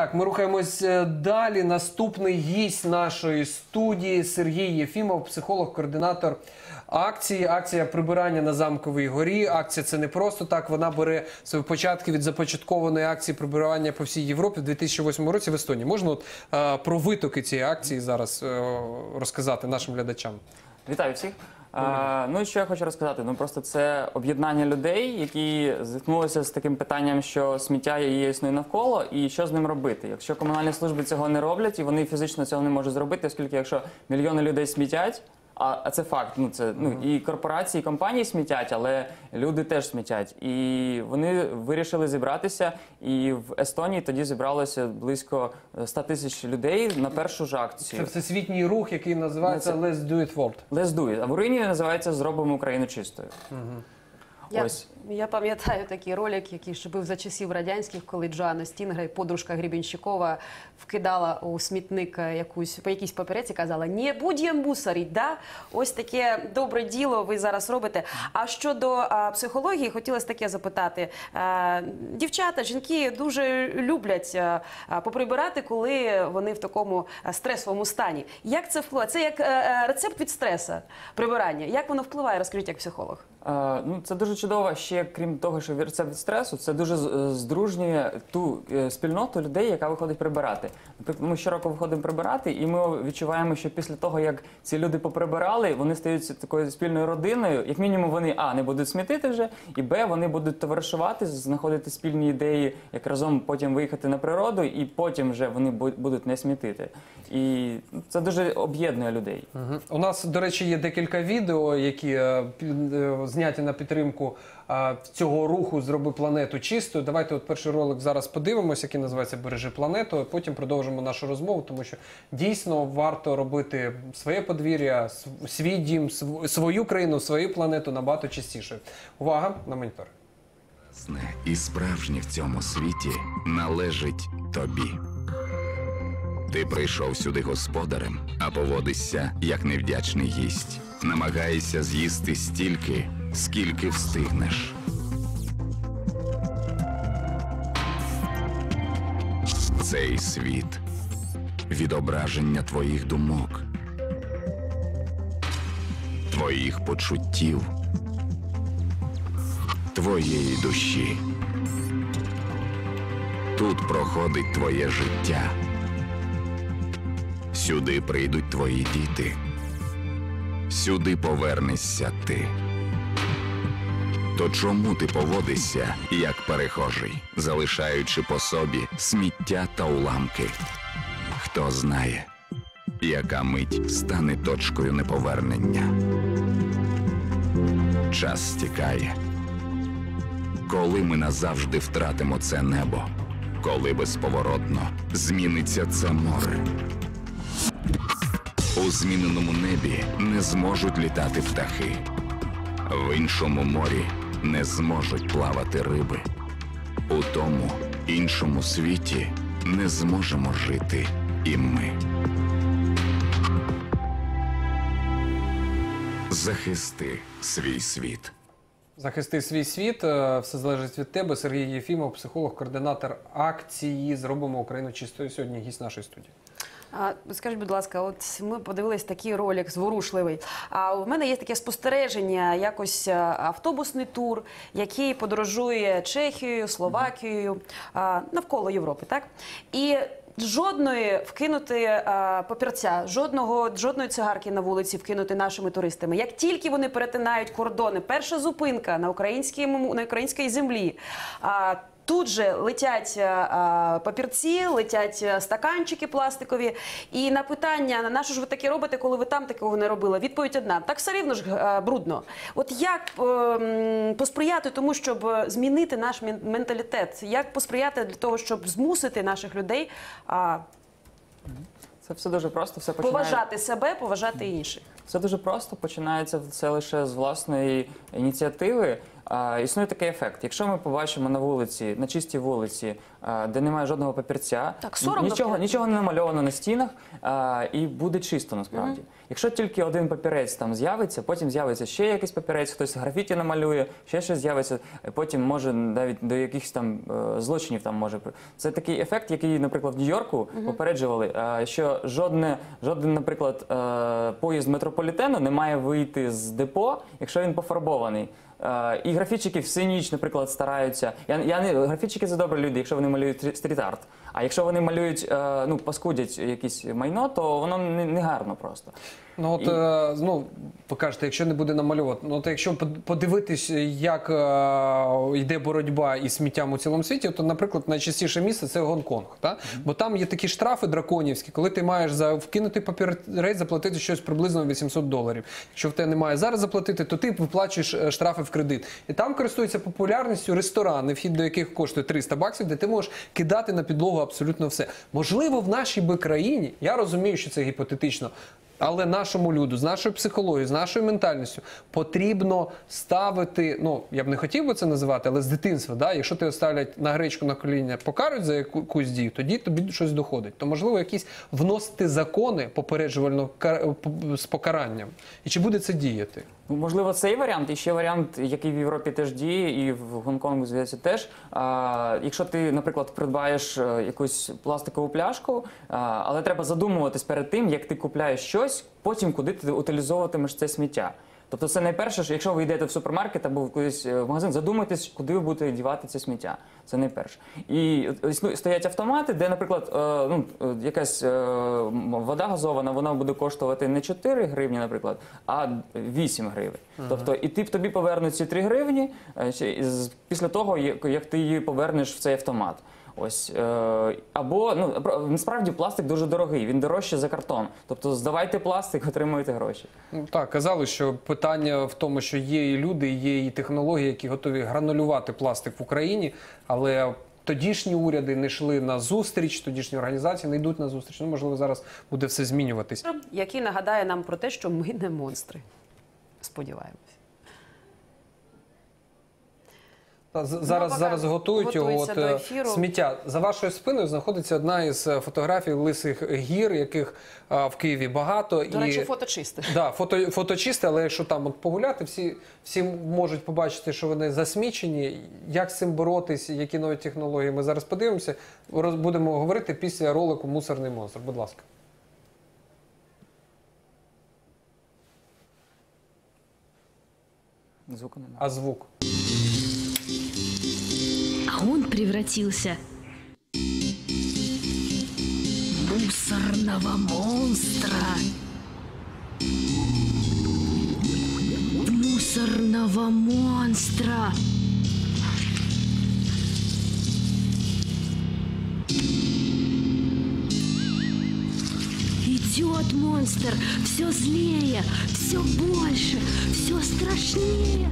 Так, ми рухаємось далі. Наступний гість нашої студії Сергій Єфімов, психолог, координатор акції. Акція прибирання на Замковій горі. Акція це не просто так, вона бере свої початки від започаткованої акції прибирання по всій Європі в 2008 році в Естонії. Можна про витоки цієї акції зараз розказати нашим глядачам? Вітаю всіх. Ну і що я хочу розказати? Ну просто це об'єднання людей, які зіткнулися з таким питанням, що сміття є існує навколо, і що з ним робити. Якщо комунальні служби цього не роблять, і вони фізично цього не можуть зробити, оскільки якщо мільйони людей смітять, а це факт, і корпорації, і компанії смітять, але люди теж смітять. І вони вирішили зібратися, і в Естонії тоді зібралося близько 100 тисяч людей на першу ж акцію. Це всесвітній рух, який називається Let's Do It World. Let's Do It. А в Україні називається «Зробимо Україну чистою». Я пам'ятаю такий ролик, який ще був за часів радянських, коли Джоанна Стінгер, подружка Гребенщикова, вкидала у смітник по якійсь папіреці, казала «Не будемо мусорити», да? Ось таке добре діло ви зараз робите. А щодо психології, хотілося таке запитати. Дівчата, жінки дуже люблять поприбирати, коли вони в такому стресовому стані. Як це впливає? Це як рецепт від стресу, прибирання. Як воно впливає? Розкажіть як психолог. Це дуже чудово. Ще, крім того, що рецепт від стресу, це дуже здружнює ту спільноту людей, яка виходить прибирати. Наприклад, ми щороку виходимо прибирати, і ми відчуваємо, що після того, як ці люди поприбирали, вони стають такою спільною родиною. Як мінімум, вони, не будуть смітити вже, і, вони будуть товаришувати, знаходити спільні ідеї, як разом потім виїхати на природу, і потім вже вони будуть не смітити. І це дуже об'єднує людей. У нас, до речі, є декілька відео, які зняті на підтримку цього руху «Зроби планету чистою». Давайте перший ролик зараз подивимося, який називається «Бережи планету», а потім продовжимо нашу розмову, тому що дійсно варто робити своє подвір'я, свій дім, свою країну, свою планету набагато чистішою. Увага на монітор. І справжнє в цьому світі належить тобі. Ти прийшов сюди господарем, а поводишся як невдячний гість. Намагаєшся з'їсти стільки, скільки встигнеш. Цей світ – відображення твоїх думок, твоїх почуттів, твоєї душі. Тут проходить твоє життя. Сюди прийдуть твої діти. Сюди повернешся ти. То чому ти поводишся, як перехожий, залишаючи по собі сміття та уламки? Хто знає, яка мить стане точкою неповернення? Час стікає. Коли ми назавжди втратимо це небо? Коли безповоротно зміниться це море? У зміненому небі не зможуть літати птахи. В іншому морі не зможуть плавати риби. У тому іншому світі не зможемо жити і ми. Захисти свій світ. Захисти свій світ. Все залежить від тебе. Сергій Єфімов, психолог, координатор акції «Зробимо Україну чистою». Сьогодні гість нашої студії. Скажіть, будь ласка, от ми подивились такий ролик зворушливий. А в мене є таке спостереження, якось автобусний тур, який подорожує Чехією, Словакією, навколо Європи, так? І жодної вкинути папірця, жодної цигарки на вулиці вкинути нашими туристами. Як тільки вони перетинають кордони, перша зупинка на українській землі, тут же летять папірці, летять стаканчики пластикові. І на питання, на що ж ви таке робите, коли ви там такого не робили? Відповідь одна: так все рівно ж брудно. От як посприяти тому, щоб змінити наш менталітет? Як посприяти для того, щоб змусити наших людей Це все дуже просто. Все починає... поважати себе, поважати інших? Все дуже просто. Починається це лише з власної ініціативи. існує такий ефект. Якщо ми побачимо на вулиці, на чистій вулиці, де немає жодного папірця, Так, соромно. нічого не намальовано на стінах, і буде чисто насправді. Якщо тільки один папірець там з'явиться, потім з'явиться ще якийсь папірець, хтось графіті намалює, ще щось з'явиться, потім може навіть до якихось там злочинів там може. Це такий ефект, який, наприклад, в Нью-Йорку попереджували, що жоден, наприклад, поїзд метрополітену не має вийти з депо, якщо він пофарбований. І графітчики всю ніч, наприклад, стараються. Графітчики – це добрі люди, якщо вони малюють стріт-арт. А якщо вони малюють, паскудять якесь майно, то воно не гарно просто. Ну от, ви кажете, якщо не буде намальовувати, ну от якщо подивитись, як йде боротьба із сміттям у цілому світі, то, наприклад, найчастіше місце – це Гонконг, так? Бо там є такі штрафи драконівські, коли ти маєш за вкинутий папірець заплатити щось приблизно $800. Якщо в тебе немає зараз заплатити, то ти виплачуєш штрафи в кредит. І там користуються популярністю ресторани, вхід до яких коштує $300, де ти можеш кидати на підлогу абсолютно все. Можливо, в нашій би країні, я розумію, що це гіпотетично, але нашому люду, з нашою психологією, з нашою ментальністю потрібно ставити, я б не хотів би це називати, але з дитинства, да? Якщо тебе ставлять на гречку на коліна, покаруть за якусь дію, тоді тобі щось доходить. То, можливо, якісь вносити закони попереджувально з покаранням. І чи буде це діяти? Можливо, цей варіант, і ще варіант, який в Європі теж діє, і в Гонконгу, здається, теж. Якщо ти, наприклад, придбаєш якусь пластикову пляшку, але треба задумуватись перед тим, як ти купляєш щось, потім куди ти утилізовуватимеш це сміття. Тобто це найперше, що якщо ви йдете в супермаркет або кудись в магазин, задумайтесь, куди ви будете дівати це сміття. Це найперше. І стоять автомати, де, наприклад, якась вода газована, вона буде коштувати не 4 гривні, наприклад, а 8 гривень. Тобто і тобі повернуть ці 3 гривні після того, як ти її повернеш в цей автомат. Ось, або, насправді пластик дуже дорогий, він дорожче за картон. Тобто здавайте пластик, отримуєте гроші. Так, казали, що питання в тому, що є і люди, є і технології, які готові гранулювати пластик в Україні, але тодішні уряди не йшли на зустріч, тодішні організації не йдуть на зустріч. Можливо, зараз буде все змінюватись. Який нагадає нам про те, що ми не монстри. Сподіваємось. Зараз готують його. До ефіру. Сміття. За вашою спиною знаходиться одна із фотографій лисих гір, яких в Києві багато. До речі, фото чисте. Да, фото чисте, але якщо там погуляти, всі можуть побачити, що вони засмічені. Як з цим боротись, які нові технології, ми зараз подивимося. Будемо говорити після ролику «Мусорний монстр». Будь ласка. Звуку немає. А звук? А он превратился в мусорного монстра. В мусорного монстра. Идет монстр, все злее, все больше, все страшнее.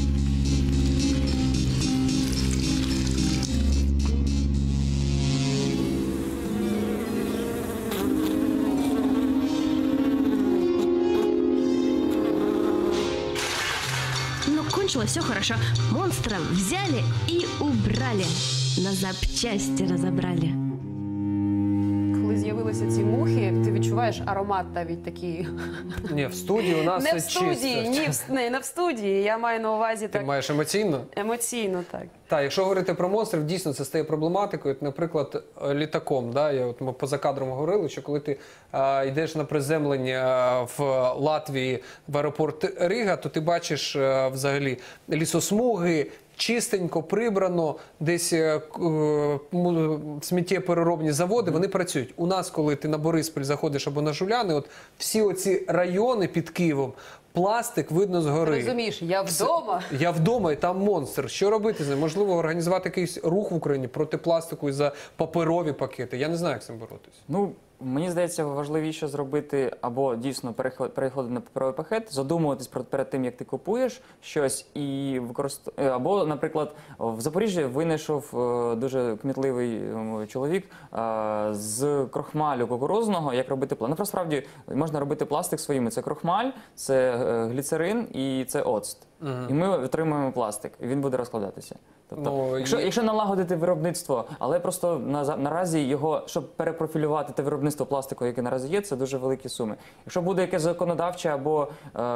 Но кончилось все хорошо. Монстра взяли и убрали. На запчасти разобрали. Коли з'явилися ці мухи, ти відчуваєш аромат навіть такий. Ні, в студії у нас Не все в студії, чисто. не в студії. Я маю на увазі Ти так маєш емоційно? емоційно, так. Так, якщо говорити про монстрів, дійсно це стає проблематикою. Наприклад, літаком. Да? Ми поза кадром говорили, що коли ти йдеш на приземлення в Латвії в аеропорт Рига, то ти бачиш взагалі лісосмуги, чистенько, прибрано, десь сміттєпереробні заводи, вони працюють. У нас, коли ти на Бориспіль заходиш або на Жуляни, от всі оці райони під Києвом, пластик видно згори. Розумієш, я вдома. Я вдома, і там монстр. Що робити з ним? Можливо, організувати якийсь рух в Україні проти пластику і за паперові пакети. Я не знаю, як з цим боротись. Мені здається, важливіше зробити або дійсно переходити на паперовий пакет, задумуватись перед тим, як ти купуєш щось, і або, наприклад, в Запоріжжі винайшов дуже кмітливий чоловік з крохмалю кукурузного, як робити пластик. Насправді можна робити пластик своїми. Це крохмаль, це гліцерин і це оцт. І ми отримуємо пластик, і він буде розкладатися. Тобто, Ну, якщо налагодити виробництво, але просто наразі його, щоб перепрофілювати те виробництво пластику, яке наразі є, це дуже великі суми. Якщо буде якесь законодавче або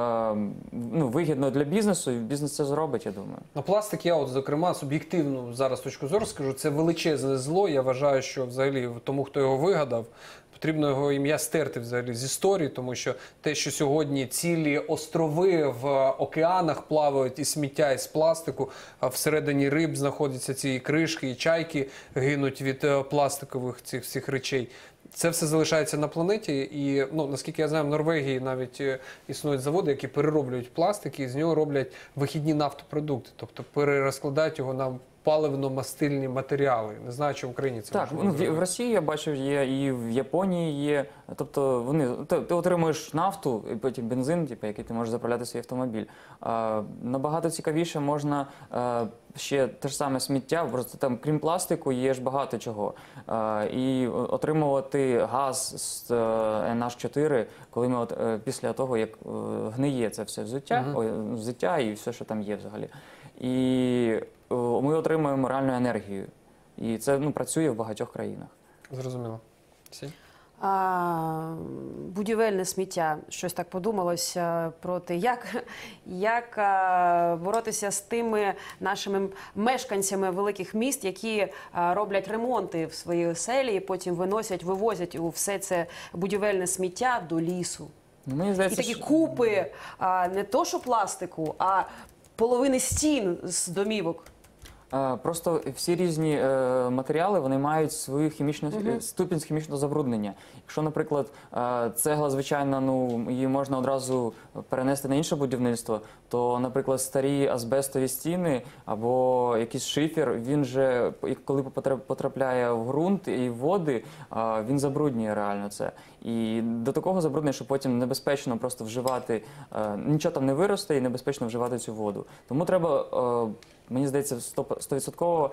вигідно для бізнесу, бізнес це зробить, я думаю. Ну, пластик, я от, зокрема, суб'єктивну зараз точку зору скажу, це величезне зло. Я вважаю, що взагалі тому, хто його вигадав, потрібно його ім'я стерти взагалі з історії, тому що те, що сьогодні цілі острови в океанах плавають і сміття із пластику, а всередині риб знаходяться ці кришки, і чайки гинуть від пластикових цих всіх речей. Це все залишається на планеті, і наскільки я знаю, в Норвегії навіть існують заводи, які перероблюють пластик і з нього роблять вихідні нафтопродукти, тобто перерозкладають його на паливно-мастильні матеріали. Не знаю, чи в Україні це Так, можливо зробити. в Росії я бачив є, і в Японії є. Тобто ти отримуєш нафту, і потім бензин, який ти можеш заправляти свій автомобіль. Набагато цікавіше можна ще те ж саме сміття, просто там, крім пластику, є ж багато чого. І отримувати газ з NH4, коли ми після того, як гниє це все взуття і все, що там є взагалі. І ми отримуємо реальну енергію. І це працює в багатьох країнах. Зрозуміло. Всі? Будівельне сміття. Щось так подумалось про те, як боротися з тими нашими мешканцями великих міст, які роблять ремонти в своїй оселі і потім вивозять у все це будівельне сміття до лісу. Мені здається, І такі купи не то що пластику, а половини стін з домівок. Просто всі різні матеріали, вони мають свою ступінь хімічного забруднення. Якщо, наприклад, цегла, звичайно, її можна одразу перенести на інше будівництво, то, наприклад, старі азбестові стіни або якийсь шифер, він же, коли потрапляє в ґрунт і в води, він забруднює реально це. І до такого забруднення, що потім небезпечно просто вживати, нічого там не виросте і небезпечно вживати цю воду. Тому треба... Мені здається, 100%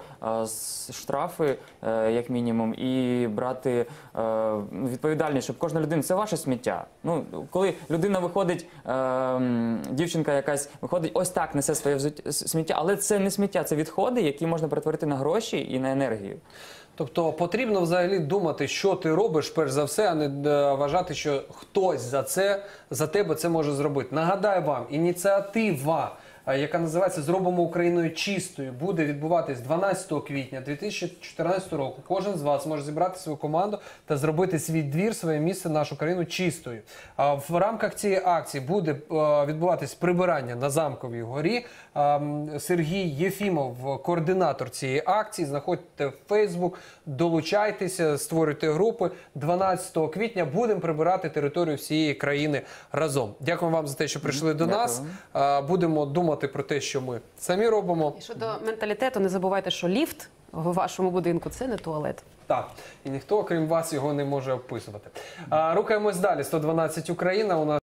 штрафи, як мінімум, і брати відповідальність, щоб кожна людина, це ваше сміття. Коли людина виходить, дівчинка якась виходить, ось так несе своє сміття, але це не сміття, це відходи, які можна перетворити на гроші і на енергію. Тобто потрібно взагалі думати, що ти робиш, перш за все, а не вважати, що хтось за тебе це може зробити. Нагадаю вам, ініціатива, яка називається «Зробимо Україною чистою», буде відбуватись 12 квітня 2014 року. Кожен з вас може зібрати свою команду та зробити свій двір, своє місце, нашу країну чистою. В рамках цієї акції буде відбуватись прибирання на Замковій горі. Сергій Єфімов, координатор цієї акції. Знаходьте в Facebook, долучайтеся, створюйте групи. 12 квітня будемо прибирати територію всієї країни разом. Дякуємо вам за те, що прийшли до нас. Будемо думати про те, що ми самі робимо. І щодо менталітету, не забувайте, що ліфт в вашому будинку – це не туалет. Так, і ніхто, окрім вас, його не може описувати. Рухаємось далі. 112 Україна. У нас